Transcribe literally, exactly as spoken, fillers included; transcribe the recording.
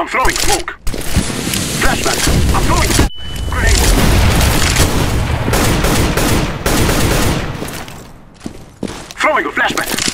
I'm throwing smoke. Flashback. I'm throwing grenade. Throwing a flashback.